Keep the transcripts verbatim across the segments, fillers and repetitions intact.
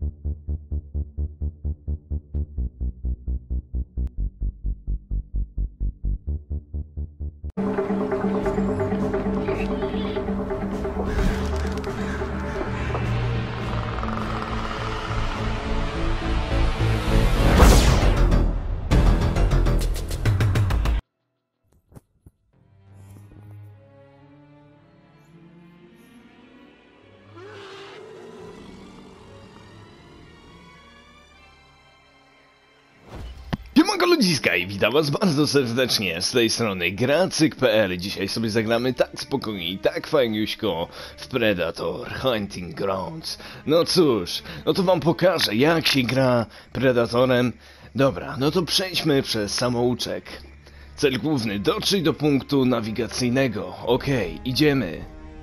Siemanko ludziska i witam was bardzo serdecznie z tej strony Gracyk kropka pe el. Dzisiaj sobie zagramy tak spokojnie i tak fajniuśko w Predator Hunting Grounds. No cóż, no to wam pokażę jak się gra Predatorem. Dobra, no to przejdźmy przez samouczek. Cel główny, dotrzyj do punktu nawigacyjnego. Okej, idziemy.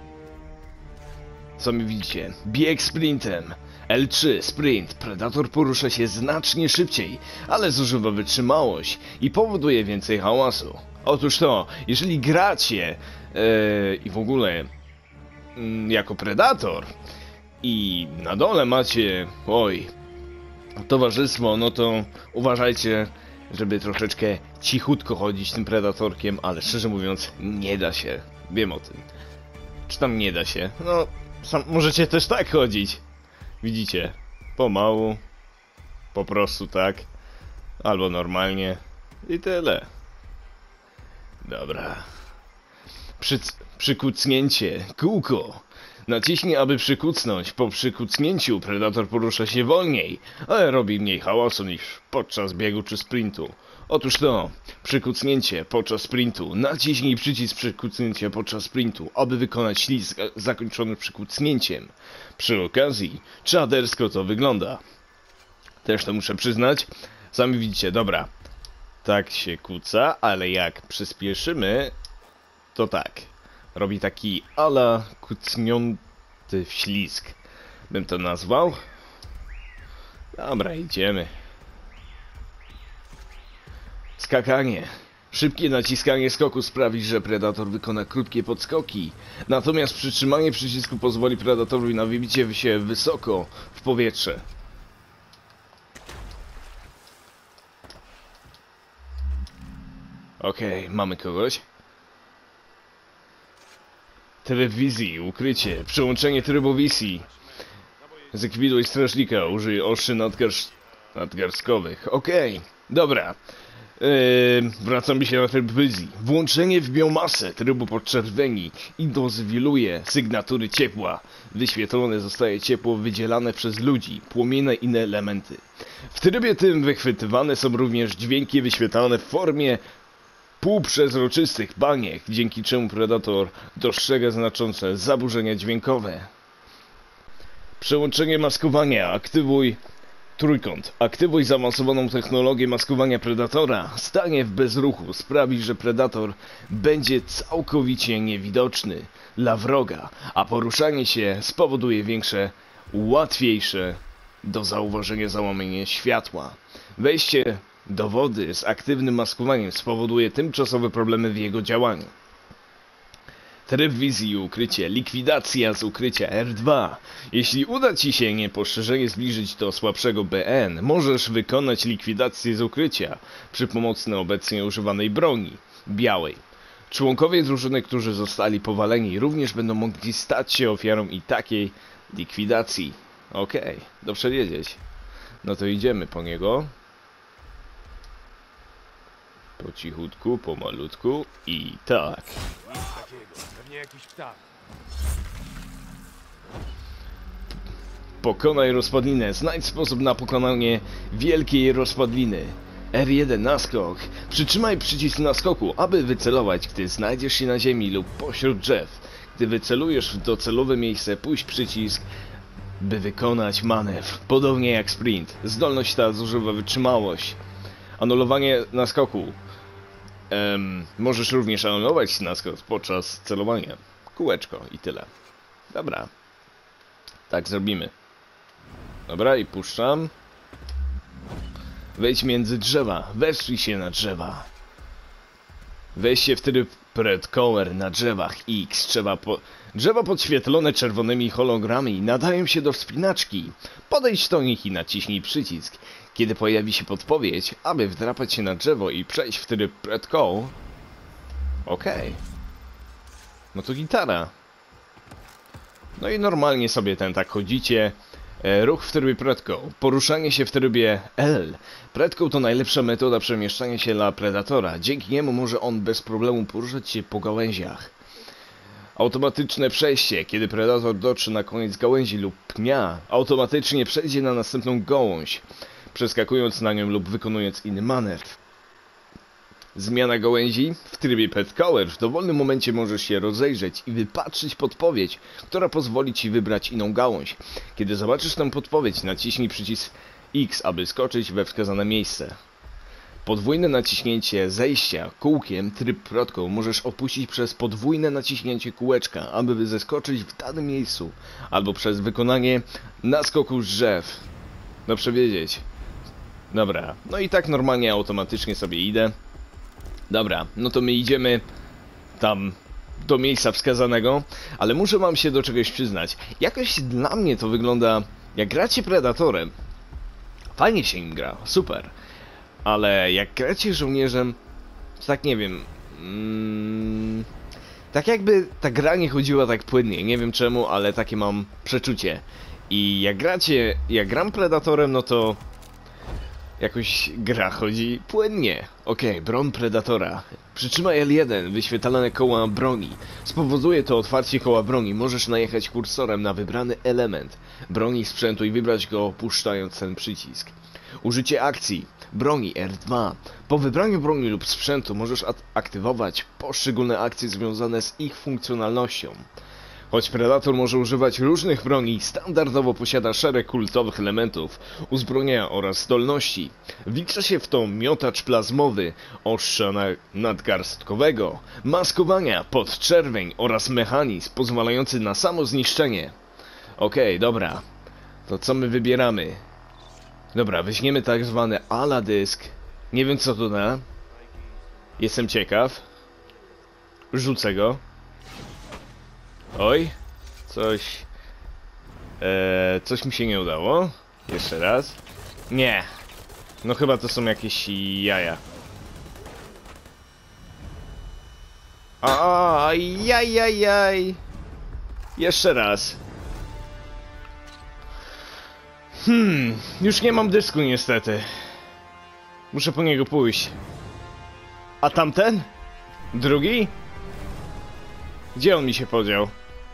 Co mi widzicie? Bieg sprintem. L trzy, sprint. Predator porusza się znacznie szybciej, ale zużywa wytrzymałość i powoduje więcej hałasu. Otóż to, jeżeli gracie yy, i w ogóle yy, jako Predator i na dole macie, oj, towarzystwo, no to uważajcie, żeby troszeczkę cichutko chodzić tym Predatorkiem, ale szczerze mówiąc nie da się. Wiem o tym. Czy tam nie da się? No, sam, możecie też tak chodzić. Widzicie, pomału, po prostu tak, albo normalnie i tyle. Dobra. Przy, przykucnięcie, kółko. Naciśnij, aby przykucnąć. Po przykucnięciu Predator porusza się wolniej, ale robi mniej hałasu niż podczas biegu czy sprintu. Otóż to, przykucnięcie podczas sprintu. Naciśnij przycisk przykucnięcia podczas sprintu, aby wykonać ślizg zakończony przykucnięciem. Przy okazji, czadersko to wygląda. Też to muszę przyznać. Sami widzicie, dobra. Tak się kuca, ale jak przyspieszymy, to tak. Robi taki ala kucniący ślizg. Bym to nazwał. Dobra, idziemy. Skakanie. Szybkie naciskanie skoku sprawi, że Predator wykona krótkie podskoki. Natomiast przytrzymanie przycisku pozwoli Predatorowi na wybicie się wysoko w powietrze. Okej, okay, mamy kogoś. Tryb wizji, ukrycie, przełączenie trybu wizji. Zlikwiduj strażnika, użyj ostrzy nadgarst... nadgarstkowych. Okej, okay, dobra. Yy, wracamy się na tryb wizji. Włączenie w biomasę trybu podczerwieni i dozwiluje sygnatury ciepła. Wyświetlone zostaje ciepło wydzielane przez ludzi, płomienne i inne elementy. W trybie tym wychwytywane są również dźwięki wyświetlane w formie półprzezroczystych baniek, dzięki czemu Predator dostrzega znaczące zaburzenia dźwiękowe. Przełączenie maskowania. Aktywuj trójkąt. Aktywuj zaawansowaną technologię maskowania Predatora. Stanie w bezruchu sprawi, że Predator będzie całkowicie niewidoczny dla wroga, a poruszanie się spowoduje większe, łatwiejsze do zauważenia załamanie światła. Wejście do wody z aktywnym maskowaniem spowoduje tymczasowe problemy w jego działaniu. Tryb wizji i ukrycie. Likwidacja z ukrycia R dwa. Jeśli uda ci się niepostrzeżenie zbliżyć do słabszego B N, możesz wykonać likwidację z ukrycia przy pomocy obecnie używanej broni białej. Członkowie drużyny, którzy zostali powaleni, również będą mogli stać się ofiarą i takiej likwidacji. Okej, okay, dobrze wiedzieć. No to idziemy po niego. Po cichutku, pomalutku i tak. Pokonaj rozpadlinę. Znajdź sposób na pokonanie wielkiej rozpadliny. R jeden naskok. Przytrzymaj przycisk naskoku, aby wycelować, gdy znajdziesz się na ziemi lub pośród drzew. Gdy wycelujesz w docelowe miejsce, puść przycisk, by wykonać manewr. Podobnie jak sprint. Zdolność ta zużywa wytrzymałość. Anulowanie naskoku. Um, możesz również anulować naskok podczas celowania. Kółeczko i tyle. Dobra. Tak zrobimy. Dobra, i puszczam. Wejdź między drzewa. Weszli się na drzewa. Wejście w tryb Predcover na drzewach X. Trzeba po... Drzewa podświetlone czerwonymi hologramami nadają się do wspinaczki. Podejdź do nich i naciśnij przycisk. Kiedy pojawi się podpowiedź, aby wdrapać się na drzewo i przejść w tryb Predcover. Okej. Okay. No to gitara. No i normalnie sobie ten tak chodzicie. E, ruch w trybie Predcover. Poruszanie się w trybie L. Predcover to najlepsza metoda przemieszczania się dla Predatora. Dzięki niemu może on bez problemu poruszać się po gałęziach. Automatyczne przejście. Kiedy Predator dotrze na koniec gałęzi lub pnia, automatycznie przejdzie na następną gałąź, przeskakując na nią lub wykonując inny manewr. Zmiana gałęzi. W trybie Predcover w dowolnym momencie możesz się rozejrzeć i wypatrzyć podpowiedź, która pozwoli ci wybrać inną gałąź. Kiedy zobaczysz tę podpowiedź, naciśnij przycisk X, aby skoczyć we wskazane miejsce. Podwójne naciśnięcie zejścia kółkiem tryb Predcover możesz opuścić przez podwójne naciśnięcie kółeczka, aby zeskoczyć w danym miejscu, albo przez wykonanie naskoku z drzew. Dobrze wiedzieć. Dobra, no i tak normalnie automatycznie sobie idę. Dobra, no to my idziemy tam do miejsca wskazanego, ale muszę wam się do czegoś przyznać. Jakoś dla mnie to wygląda, jak gracie Predatorem, fajnie się im gra, super. Ale jak gracie żołnierzem, to tak nie wiem, mm, tak jakby ta gra nie chodziła tak płynnie, nie wiem czemu, ale takie mam przeczucie. I jak gracie, jak gram Predatorem, no to jakoś gra chodzi płynnie. Okej, okay, broń Predatora. Przytrzymaj L jeden, wyświetlane koła broni. Spowoduje to otwarcie koła broni. Możesz najechać kursorem na wybrany element broni sprzętu i wybrać go opuszczając ten przycisk. Użycie akcji broni R dwa. Po wybraniu broni lub sprzętu możesz aktywować poszczególne akcje związane z ich funkcjonalnością. Choć Predator może używać różnych broni, standardowo posiada szereg kultowych elementów, uzbrojenia oraz zdolności. Wlicza się w to miotacz plazmowy, ostrza nadgarstkowego, maskowania, podczerwień oraz mechanizm pozwalający na samo zniszczenie. Okej, okay, dobra. To co my wybieramy? Dobra, weźmiemy tak zwany ala dysk. Nie wiem co to da. Jestem ciekaw. Rzucę go. Oj, coś... Eee, coś mi się nie udało. Jeszcze raz. Nie. No chyba to są jakieś jaja. Ajajajaj. Jeszcze raz. Hmm, już nie mam dysku niestety. Muszę po niego pójść. A tamten? Drugi? Gdzie on mi się podział?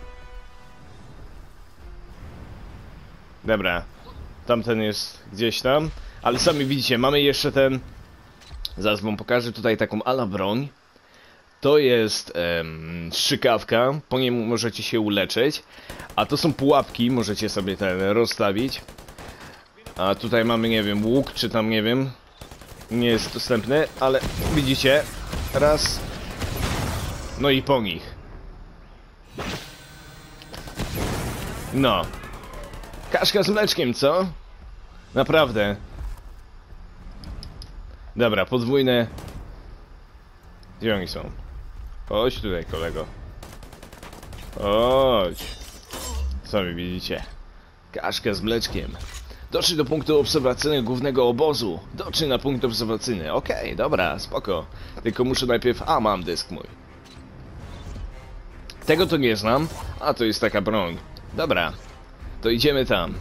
Dobra, tamten jest gdzieś tam. Ale sami widzicie, mamy jeszcze ten... Zaraz wam pokażę tutaj taką ala broń. To jest em, strzykawka, po niej możecie się uleczyć. A to są pułapki, możecie sobie ten rozstawić. A tutaj mamy, nie wiem, łuk, czy tam, nie wiem. Nie jest dostępny, ale widzicie. Raz. No i po nich. No. Kaszka z mleczkiem, co? Naprawdę. Dobra, podwójne. Gdzie oni są? Chodź tutaj, kolego. Chodź. Sami widzicie. Kaszka z mleczkiem. Doszli do punktu obserwacyjnego głównego obozu. Doszli na punkt obserwacyjny. Okej, okay, dobra, spoko. Tylko muszę najpierw... A, mam dysk mój. Tego to nie znam. A, to jest taka broń. Dobra. To idziemy tam.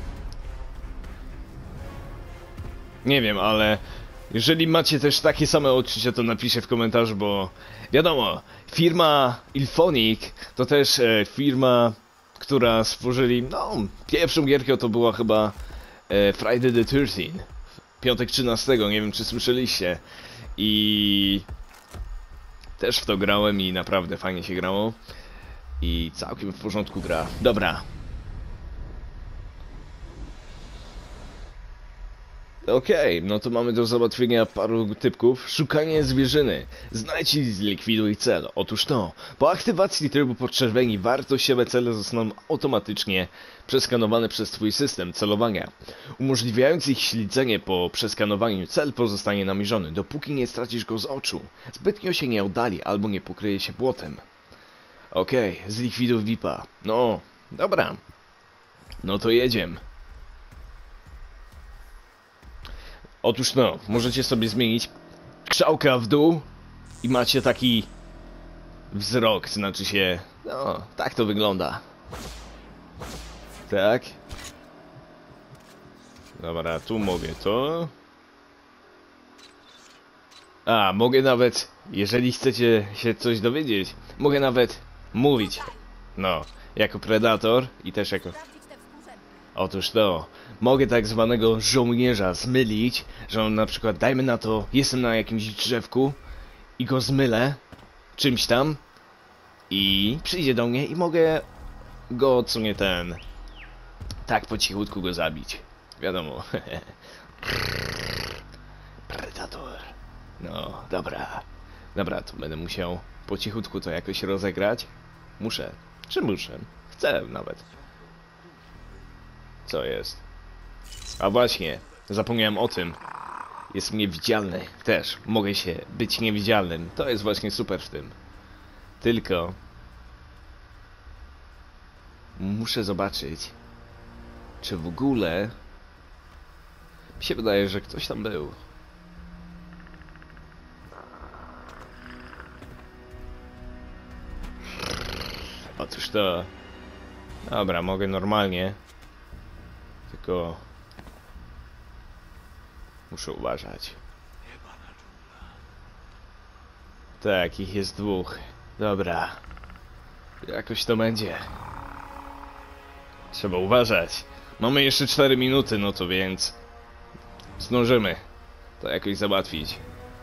Nie wiem, ale... Jeżeli macie też takie same odczucia, to napiszcie w komentarzu, bo... Wiadomo, firma Ilphonic to też e, firma, która stworzyli... No, pierwszą gierkę to była chyba... E, Friday the thirteenth. Piątek trzynastego, nie wiem czy słyszeliście. I... Też w to grałem i naprawdę fajnie się grało. I całkiem w porządku gra. Dobra. Okej, okay, no to mamy do załatwienia paru typków. Szukanie zwierzyny. Znajdź i zlikwiduj cel. Otóż to, po aktywacji trybu podczerwieni wartościowe cele zostaną automatycznie przeskanowane przez twój system celowania, umożliwiając ich śledzenie. Po przeskanowaniu cel pozostanie namierzony, dopóki nie stracisz go z oczu, zbytnio się nie oddali albo nie pokryje się błotem. Okej, okay, zlikwiduj V I P-a. No, dobra. No to jedziemy. Otóż no, możecie sobie zmienić krzałka w dół i macie taki wzrok, znaczy się, no, tak to wygląda. Tak. Dobra, tu mogę to. A, mogę nawet, jeżeli chcecie się coś dowiedzieć, mogę nawet mówić. No, jako predator i też jako... Otóż to, mogę tak zwanego żołnierza zmylić, że on na przykład, dajmy na to, jestem na jakimś drzewku i go zmylę czymś tam i przyjdzie do mnie i mogę go, co nie ten, tak po cichutku go zabić. Wiadomo. Predator. No, dobra. Dobra, to będę musiał po cichutku to jakoś rozegrać. Muszę. Czy muszę? Chcę nawet. Co jest? A właśnie, zapomniałem o tym. Jest niewidzialny też. Mogę się być niewidzialnym. To jest właśnie super w tym. Tylko muszę zobaczyć, czy w ogóle mi się wydaje, że ktoś tam był. Otóż to... Dobra, mogę normalnie. Tylko... muszę uważać. Tak, ich jest dwóch. Dobra. Jakoś to będzie. Trzeba uważać. Mamy jeszcze cztery minuty, no to więc... zdążymy to jakoś załatwić.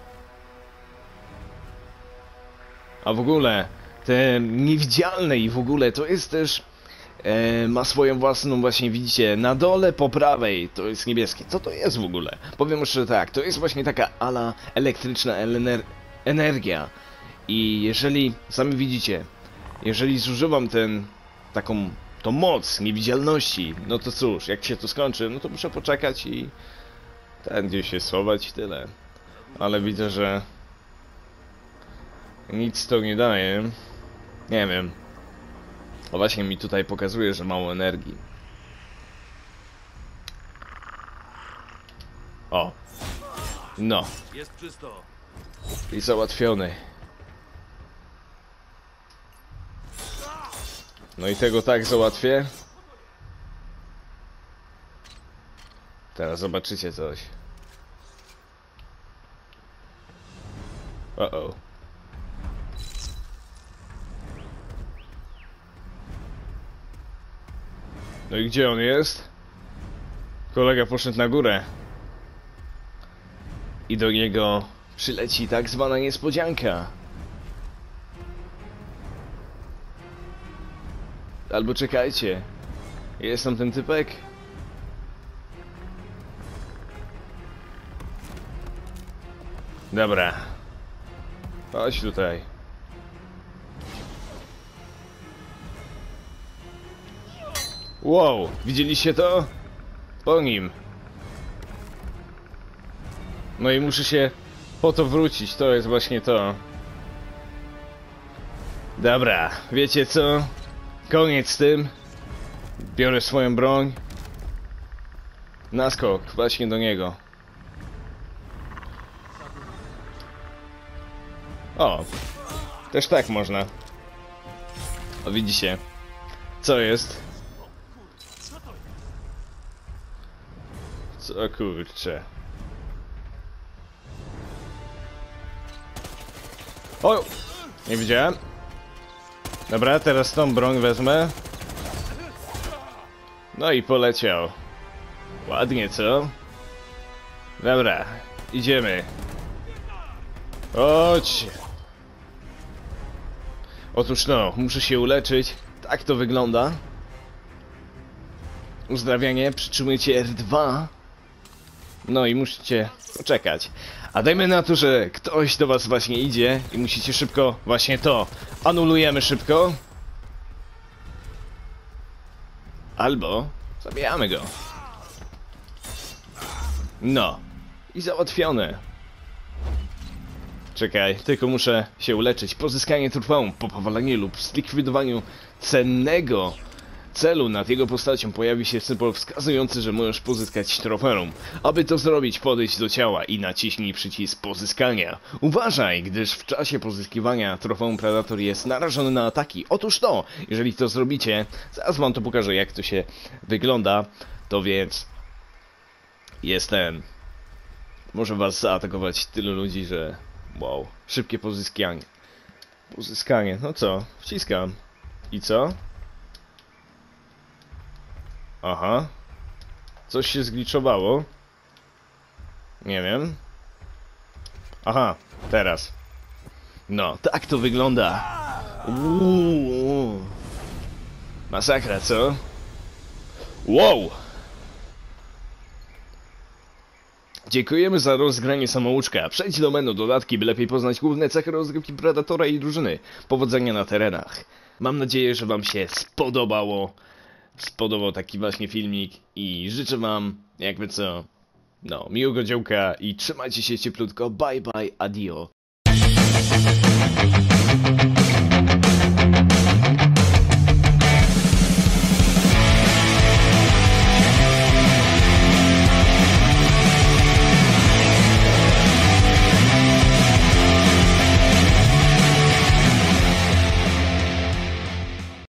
A w ogóle... te niewidzialne i w ogóle to jest też... E, ma swoją własną, właśnie widzicie, na dole po prawej to jest niebieskie. Co to jest w ogóle? Powiem jeszcze tak, to jest właśnie taka ala elektryczna ener energia. I jeżeli, sami widzicie, jeżeli zużywam ten, taką, tą moc niewidzialności, no to cóż, jak się to skończy, no to muszę poczekać i ten gdzieś się schować i tyle. Ale widzę, że nic to nie daje. Nie wiem. O właśnie mi tutaj pokazuje, że mało energii. O. No. Jest czysto. I załatwiony. No i tego tak załatwię. Teraz zobaczycie coś. O o. No i gdzie on jest? Kolega poszedł na górę. I do niego przyleci tak zwana niespodzianka. Albo czekajcie. Jest tam ten typek? Dobra. Chodź tutaj. Wow, widzieliście to? Po nim. No i muszę się po to wrócić, to jest właśnie to. Dobra, wiecie co? Koniec z tym. Biorę swoją broń. Naskok, właśnie do niego. O, też tak można. O, widzicie? Co jest? Co kurczę. O! Nie widziałem. Dobra, teraz tą broń wezmę. No i poleciał. Ładnie, co? Dobra, idziemy. Chodź. Otóż no, muszę się uleczyć. Tak to wygląda. Uzdrawianie, przytrzymujecie R dwa. No i musicie poczekać. A dajmy na to, że ktoś do was właśnie idzie i musicie szybko właśnie to. Anulujemy szybko. Albo zabijamy go. No. I załatwione. Czekaj, tylko muszę się uleczyć. Pozyskanie trofeum po powaleniu lub zlikwidowaniu cennego celu nad jego postacią pojawi się symbol wskazujący, że możesz pozyskać trofeum. Aby to zrobić, podejdź do ciała i naciśnij przycisk pozyskania. Uważaj, gdyż w czasie pozyskiwania trofeum Predator jest narażony na ataki. Otóż to, jeżeli to zrobicie, zaraz wam to pokażę, jak to się wygląda, to więc jest ten... Może was zaatakować tylu ludzi, że... Wow, szybkie pozyskanie. Pozyskanie, no co? Wciskam. I co? Aha. Coś się zgliczowało. Nie wiem. Aha, teraz. No, tak to wygląda. Uuu. Masakra, co? Wow! Dziękujemy za rozgranie samouczka. Przejdź do menu dodatki, by lepiej poznać główne cechy rozgrywki Predatora i drużyny. Powodzenia na terenach. Mam nadzieję, że wam się spodobało. Spodobał taki właśnie filmik i życzę wam, jakby co, no, miłego dziołka i trzymajcie się cieplutko. Bye bye, adio.